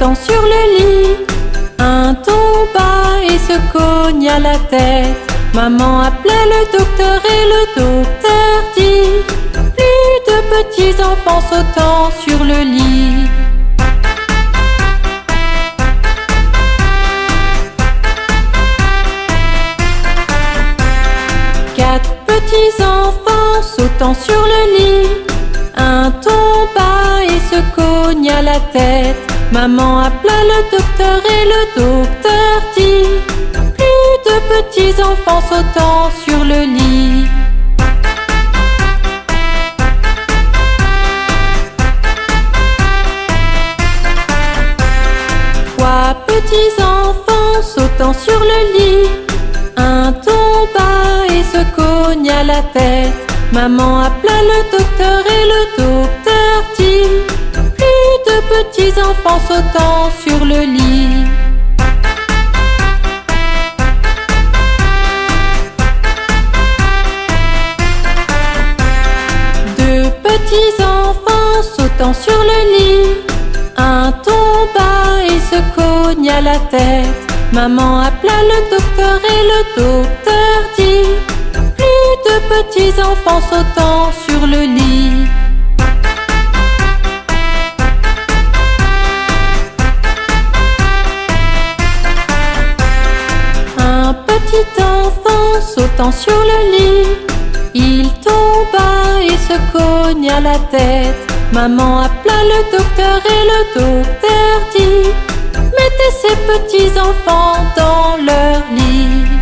sautant sur le lit. Un tomba et se cogna la tête. Maman appela le docteur et le docteur dit: plus de petits enfants sautant sur le lit. Quatre petits enfants sautant sur le lit. Un tomba et se cogna la tête. Maman appela le docteur et le docteur dit: plus de petits enfants sautant sur le lit. Trois petits enfants sautant sur le lit. Un tomba et se cogna la tête. Maman appela le docteur et le docteur dit: plus de petits enfants sautant sur le lit. Deux petits enfants sautant sur le lit. Un tomba et se cogna la tête. Maman appela le docteur et le docteur dit: plus de petits enfants sautant sur le lit. Un petit enfant sautant sur le lit. Il tomba et se cogna la tête. Maman appela le docteur et le docteur dit: mettez ces petits enfants dans leur lit.